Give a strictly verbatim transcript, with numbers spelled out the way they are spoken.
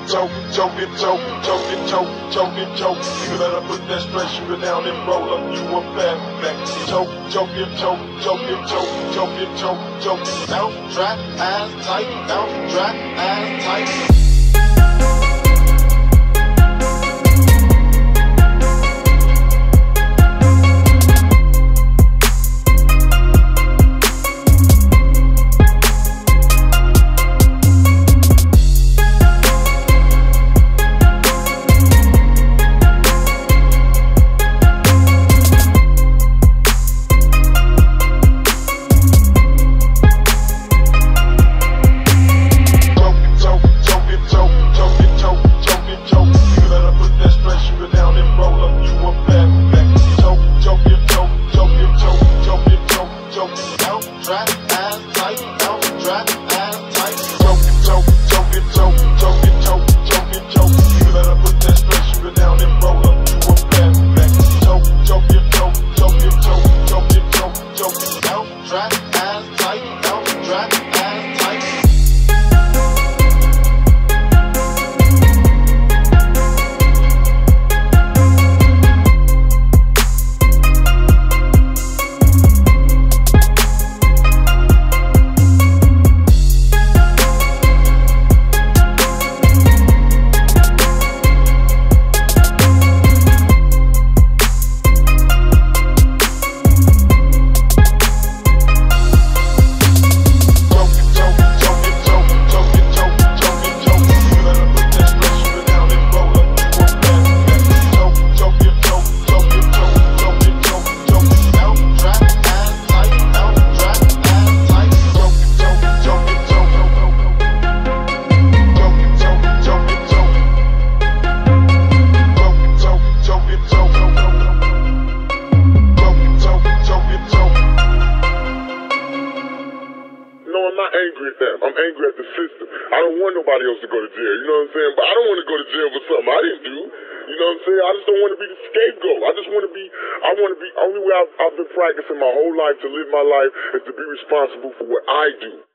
choke, choke it, choke, choke it, choke, choke it, choke. You better put that stress shooter down and roll up. You a fat back. Choke, choke it, choke, choke it, choke, choke it, choke, choke. Bounce, trap, ass tight, bounce, trap, ass tight. I'm not angry at them. I'm angry at the system. I don't want nobody else to go to jail. You know what I'm saying? But I don't want to go to jail for something I didn't do. You know what I'm saying? I just don't want to be the scapegoat. I just want to be, I want to be, only way I've, I've been practicing my whole life to live my life is to be responsible for what I do.